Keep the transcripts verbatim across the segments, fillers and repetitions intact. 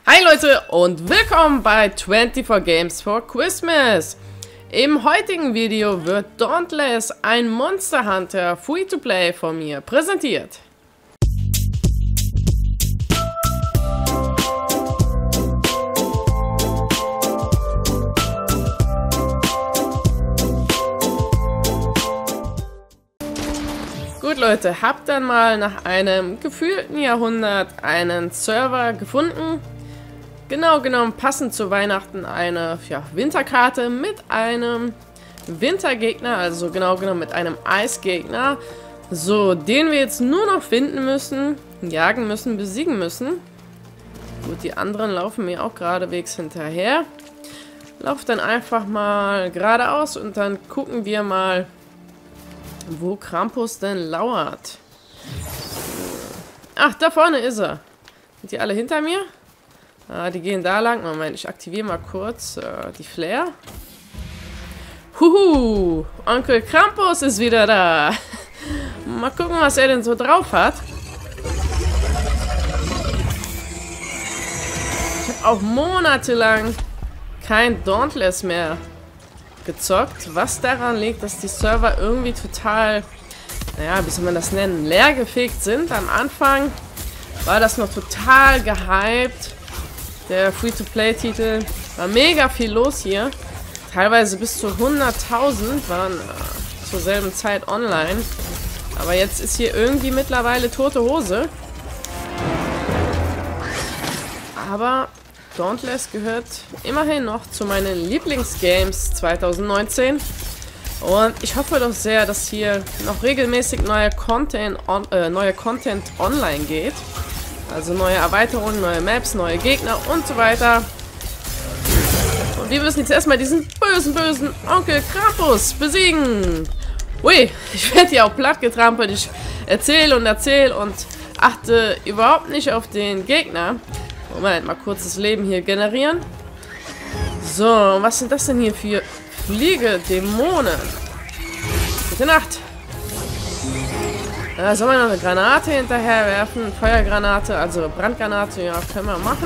Hi Leute und willkommen bei twenty-four Games for Christmas. Im heutigen Video wird Dauntless, ein Monster Hunter Free-to-Play von mir präsentiert. Gut Leute, habt dann mal nach einem gefühlten Jahrhundert einen Server gefunden. Genau genommen passend zu Weihnachten eine ja, Winterkarte mit einem Wintergegner, also genau genommen mit einem Eisgegner. So, den wir jetzt nur noch finden müssen, jagen müssen, besiegen müssen. Gut, die anderen laufen mir auch geradewegs hinterher. Lauf dann einfach mal geradeaus und dann gucken wir mal, wo Krampus denn lauert. Ach, da vorne ist er. Sind die alle hinter mir? Ah, die gehen da lang. Moment, ich aktiviere mal kurz äh, die Flare. Huhu, Onkel Krampus ist wieder da. Mal gucken, was er denn so drauf hat. Ich habe auch monatelang kein Dauntless mehr gezockt, was daran liegt, dass die Server irgendwie total, naja, wie soll man das nennen, leergefegt sind. Am Anfang war das noch total gehypt. Der Free-to-Play-Titel war mega viel los hier. Teilweise bis zu hunderttausend waren äh, zur selben Zeit online. Aber jetzt ist hier irgendwie mittlerweile tote Hose. Aber Dauntless gehört immerhin noch zu meinen Lieblingsgames zwanzig neunzehn. Und ich hoffe doch sehr, dass hier noch regelmäßig neuer Content, on, äh, neuer Content online geht. Also neue Erweiterungen, neue Maps, neue Gegner und so weiter. Und wir müssen jetzt erstmal diesen bösen, bösen Onkel Krampus besiegen. Ui, ich werde hier auch platt getrampelt. Ich erzähle und erzähle und achte überhaupt nicht auf den Gegner. Moment, mal kurz das Leben hier generieren. So, was sind das denn hier für Fliegedämonen? Gute Nacht. Da soll man noch eine Granate hinterher werfen. Feuergranate, also Brandgranate, ja, können wir machen.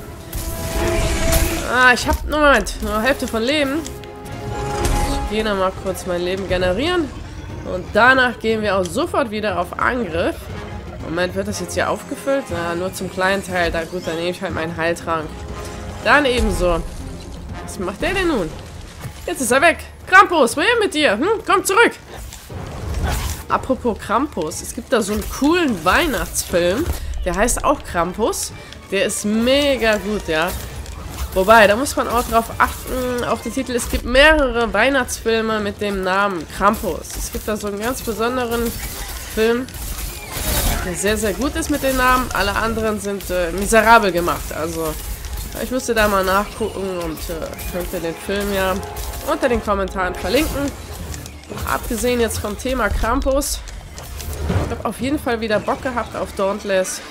Ah, ich habe nur Moment, nur Hälfte von Leben. Ich gehe noch mal kurz mein Leben generieren. Und danach gehen wir auch sofort wieder auf Angriff. Moment, wird das jetzt hier aufgefüllt? Na, nur zum kleinen Teil. Da gut, dann nehme ich halt meinen Heiltrank. Dann ebenso. Was macht der denn nun? Jetzt ist er weg. Krampus, wohin mit dir? Hm, komm zurück. Apropos Krampus, es gibt da so einen coolen Weihnachtsfilm, der heißt auch Krampus. Der ist mega gut, ja. Wobei, da muss man auch drauf achten, auf den Titel. Es gibt mehrere Weihnachtsfilme mit dem Namen Krampus. Es gibt da so einen ganz besonderen Film, der sehr, sehr gut ist mit dem Namen. Alle anderen sind äh, miserabel gemacht. Also, ich müsste da mal nachgucken und äh, könnte den Film ja unter den Kommentaren verlinken. Abgesehen jetzt vom Thema Krampus, ich habe auf jeden Fall wieder Bock gehabt auf Dauntless.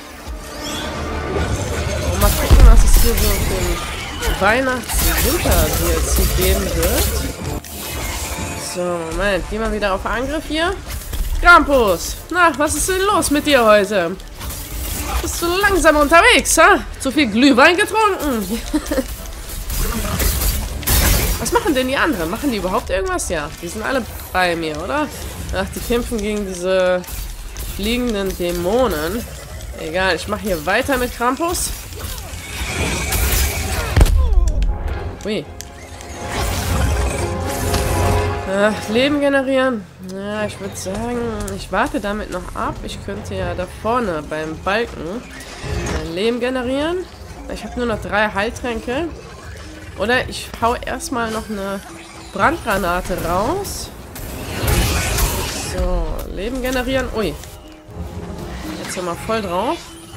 Und mal gucken, was es hier so für den Weihnachts-Winter-D L C geben wird. So, Moment, gehen wir wieder auf Angriff hier. Krampus, na, was ist denn los mit dir heute? Bist du langsam unterwegs, ha? Zu viel Glühwein getrunken? Was machen denn die anderen? Machen die überhaupt irgendwas? Ja, die sind alle bei mir, oder? Ach, die kämpfen gegen diese fliegenden Dämonen. Egal, ich mache hier weiter mit Krampus. Ui. Ach, Leben generieren. Ja, ich würde sagen, ich warte damit noch ab. Ich könnte ja da vorne beim Balken mein Leben generieren. Ich habe nur noch drei Heiltränke. Oder ich hau erstmal noch eine Brandgranate raus. So, Leben generieren. Ui. Jetzt sind wir voll drauf.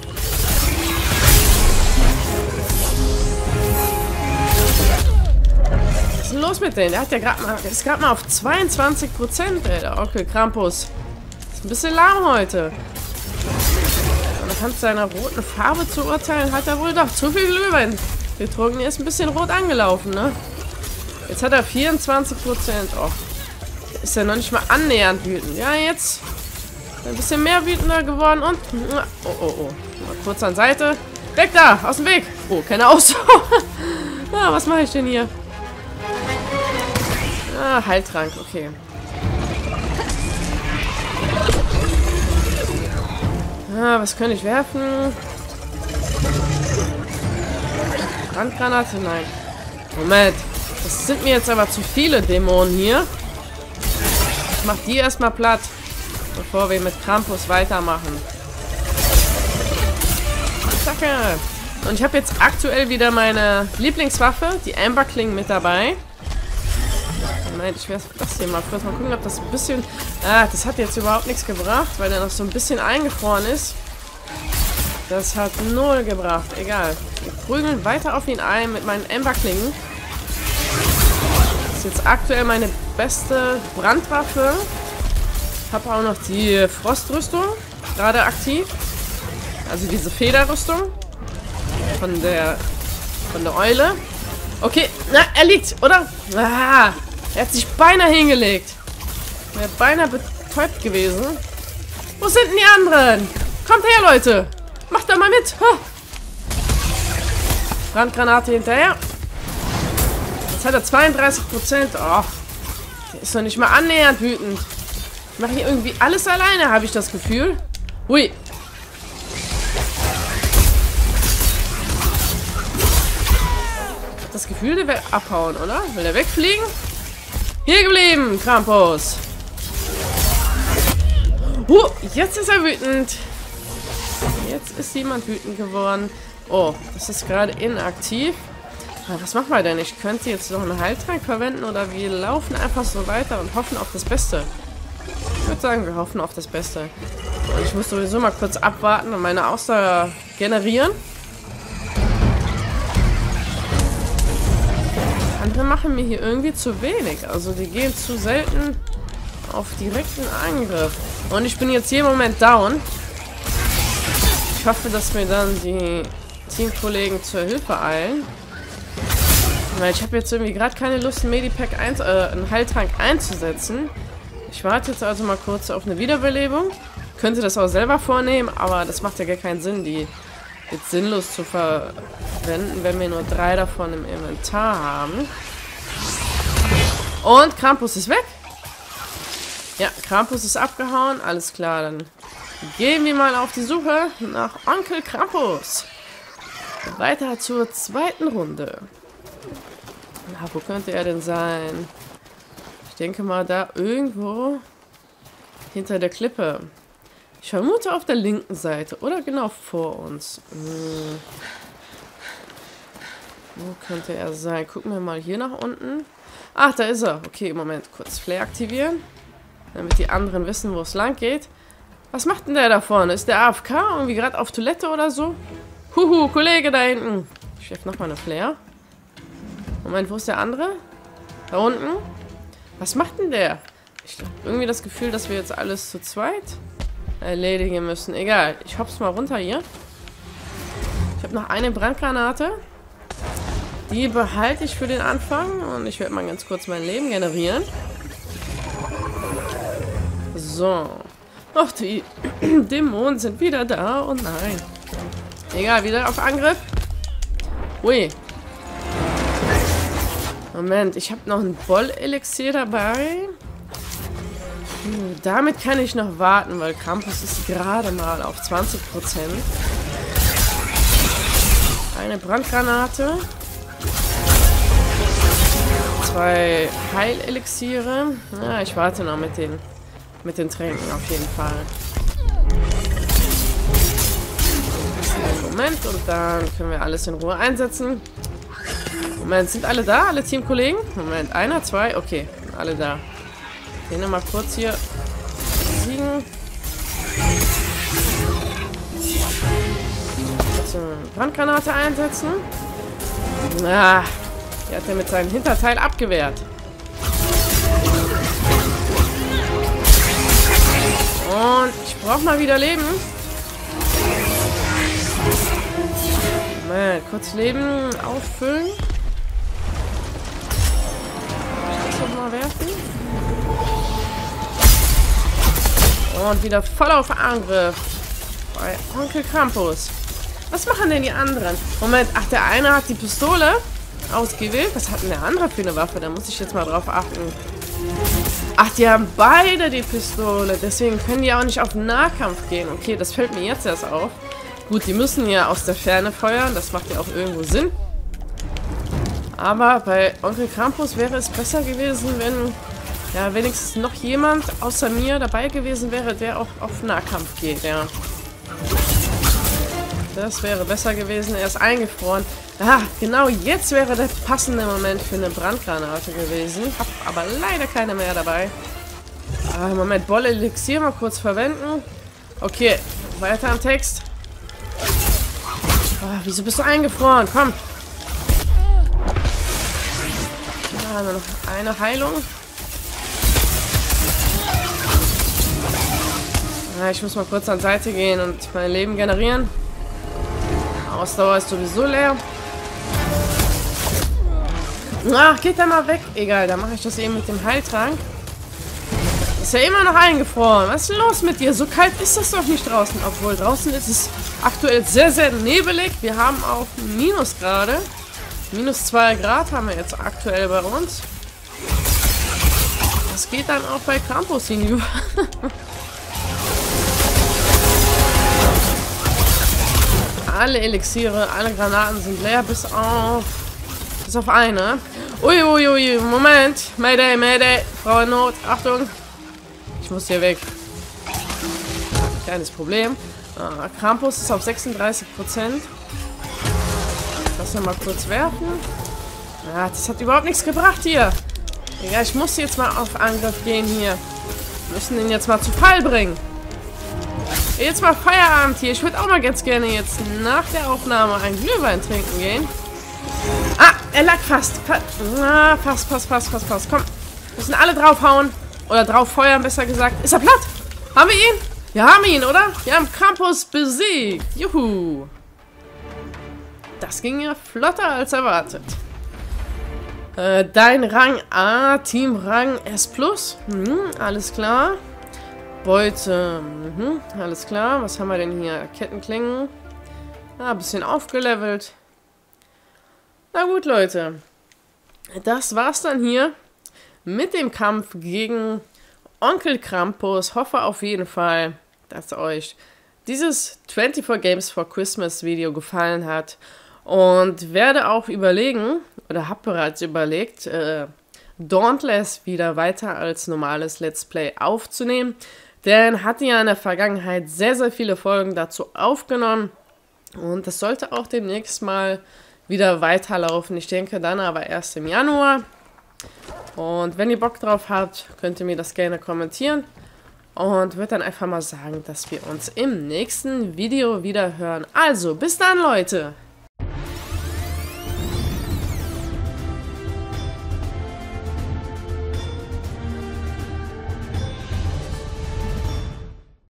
Was ist denn los mit denen? Der hat ja gerade mal, der ist gerade mal auf zweiundzwanzig Prozent, ey, der Onkel Krampus. Ist ein bisschen lahm heute. Und anhand seiner roten Farbe zu urteilen, hat er wohl doch zu viel Glühwein getrunken. Er ist ein bisschen rot angelaufen, ne? Jetzt hat er vierundzwanzig Prozent. Oh. Ist er noch nicht mal annähernd wütend. Ja, jetzt ein bisschen mehr wütender geworden und... Oh, oh, oh. Mal kurz an Seite. Weg da! Aus dem Weg! Oh, keine Ausdauer. Ah, was mache ich denn hier? Ah, Heiltrank, okay. Ah, was kann ich werfen? Brandgranate? Nein. Moment. Das sind mir jetzt aber zu viele Dämonen hier. Ich mach die erstmal platt, bevor wir mit Krampus weitermachen. Zacke. Und ich habe jetzt aktuell wieder meine Lieblingswaffe, die Amber Kling, mit dabei. Moment, ich werde das hier mal kurz mal gucken, ob das ein bisschen... Ah, das hat jetzt überhaupt nichts gebracht, weil der noch so ein bisschen eingefroren ist. Das hat null gebracht. Egal. Wir prügeln weiter auf ihn ein mit meinen Amber Klingen. Das ist jetzt aktuell meine beste Brandwaffe. Habe auch noch die Frostrüstung gerade aktiv. Also diese Federrüstung von der von der Eule. Okay, na, er liegt, oder? Ah, er hat sich beinahe hingelegt. Er wäre beinahe betäubt gewesen. Wo sind denn die anderen? Kommt her, Leute. Macht da mal mit. Ha. Brandgranate hinterher. Jetzt hat er zweiunddreißig Prozent. Oh, der ist noch nicht mal annähernd wütend. Ich mache hier irgendwie alles alleine, habe ich das Gefühl. Hui. Das Gefühl, der will abhauen, oder? Will der wegfliegen? Hier geblieben, Krampus. Uh, jetzt ist er wütend. Jetzt ist jemand wütend geworden. Oh, das ist gerade inaktiv. Was machen wir denn? Ich könnte jetzt noch einen Heiltrank verwenden oder wir laufen einfach so weiter und hoffen auf das Beste. Ich würde sagen, wir hoffen auf das Beste. Und ich muss sowieso mal kurz abwarten und meine Ausdauer generieren. Andere machen mir hier irgendwie zu wenig. Also die gehen zu selten auf direkten Angriff. Und ich bin jetzt hier im Moment down. Ich hoffe, dass mir dann die Teamkollegen zur Hilfe eilen. Weil ich habe jetzt irgendwie gerade keine Lust, einen Medipack, ein, äh, einen Heiltrank einzusetzen. Ich warte jetzt also mal kurz auf eine Wiederbelebung. Könnte das auch selber vornehmen, aber das macht ja gar keinen Sinn, die jetzt sinnlos zu verwenden, wenn wir nur drei davon im Inventar haben. Und Krampus ist weg. Ja, Krampus ist abgehauen. Alles klar, dann gehen wir mal auf die Suche nach Onkel Krampus. Weiter zur zweiten Runde. Na, wo könnte er denn sein? Ich denke mal da irgendwo hinter der Klippe. Ich vermute auf der linken Seite oder genau vor uns. Hm. Wo könnte er sein? Gucken wir mal hier nach unten. Ach, da ist er. Okay, Moment. Kurz Flare aktivieren. Damit die anderen wissen, wo es lang geht. Was macht denn der da vorne? Ist der A F K? Irgendwie gerade auf Toilette oder so? Huhu, Kollege da hinten. Ich werfe nochmal eine Flare. Moment, wo ist der andere? Da unten? Was macht denn der? Ich habe irgendwie das Gefühl, dass wir jetzt alles zu zweit erledigen müssen. Egal, ich hopp's mal runter hier. Ich habe noch eine Brandgranate. Die behalte ich für den Anfang. Und ich werde mal ganz kurz mein Leben generieren. So. Ach, die Dämonen sind wieder da. Oh nein. Egal, wieder auf Angriff. Ui. Moment, ich habe noch ein Boll-Elixier dabei. Hm, damit kann ich noch warten, weil Krampus ist gerade mal auf zwanzig Prozent. Eine Brandgranate. Zwei Heilelixiere. Ja, ich warte noch mit den, mit den Tränken auf jeden Fall. Moment, und dann können wir alles in Ruhe einsetzen. Moment, sind alle da? Alle Teamkollegen? Moment, einer, zwei, okay, alle da. Den mal kurz hier besiegen. Jetzt eine Brandgranate einsetzen. Ah, die hat er mit seinem Hinterteil abgewehrt. Und ich brauche mal wieder Leben. Moment, kurz Leben auffüllen. Mal werfen. Und wieder voll auf Angriff bei Onkel Krampus. Was machen denn die anderen? Moment, ach, der eine hat die Pistole ausgewählt. Was hat denn der andere für eine Waffe? Da muss ich jetzt mal drauf achten. Ach, die haben beide die Pistole. Deswegen können die auch nicht auf Nahkampf gehen. Okay, das fällt mir jetzt erst auf. Gut, die müssen ja aus der Ferne feuern. Das macht ja auch irgendwo Sinn. Aber bei Onkel Krampus wäre es besser gewesen, wenn ja wenigstens noch jemand außer mir dabei gewesen wäre, der auch auf Nahkampf geht, ja. Das wäre besser gewesen. Er ist eingefroren. Ah, genau jetzt wäre der passende Moment für eine Brandgranate gewesen. Hab aber leider keine mehr dabei. Ah, Moment, Bolle Elixier mal kurz verwenden. Okay, weiter am Text. Ah, wieso bist du eingefroren? Komm. Da haben wir noch eine Heilung. Ah, ich muss mal kurz an Seite gehen und mein Leben generieren. Ausdauer ist sowieso leer. Ach, geht da mal weg. Egal, dann mache ich das eben mit dem Heiltrank. Ist ja immer noch eingefroren. Was ist los mit dir? So kalt ist das doch nicht draußen. Obwohl, draußen ist es aktuell sehr, sehr nebelig. Wir haben auch Minusgrade. Minus zwei Grad haben wir jetzt aktuell bei uns. Das geht dann auch bei Krampus hinüber. Alle Elixiere, alle Granaten sind leer, bis auf... Bis auf eine. Uiuiui, ui, ui, Moment. Mayday, Mayday. Frau in Not. Achtung. Ich muss hier weg. Kleines Problem. Ah, Krampus ist auf sechsunddreißig Prozent. Lass mal kurz werfen. Ah, das hat überhaupt nichts gebracht hier. Egal, ich muss jetzt mal auf Angriff gehen hier. Wir müssen ihn jetzt mal zu Fall bringen. Jetzt mal Feierabend hier. Ich würde auch mal ganz gerne jetzt nach der Aufnahme einen Glühwein trinken gehen. Ah, er lag fast. Ah, fast, fast, fast, fast, fast. Komm, müssen alle draufhauen. Oder drauf feuern, besser gesagt. Ist er platt? Haben wir ihn? Wir haben ihn, oder? Wir haben Krampus besiegt. Juhu. Das ging ja flotter als erwartet. Äh, dein Rang A, Team Rang S plus. Hm, alles klar. Beute. Mhm, alles klar. Was haben wir denn hier? Kettenklingen. Ah, ein bisschen aufgelevelt. Na gut, Leute. Das war's dann hier mit dem Kampf gegen Onkel Krampus. Hoffe auf jeden Fall, dass euch dieses vierundzwanzig Games for Christmas Video gefallen hat. Und werde auch überlegen, oder habe bereits überlegt, äh, Dauntless wieder weiter als normales Let's Play aufzunehmen. Denn hatte ja in der Vergangenheit sehr, sehr viele Folgen dazu aufgenommen. Und das sollte auch demnächst mal wieder weiterlaufen. Ich denke dann aber erst im Januar. Und wenn ihr Bock drauf habt, könnt ihr mir das gerne kommentieren. Und würde dann einfach mal sagen, dass wir uns im nächsten Video wieder hören. Also, bis dann, Leute!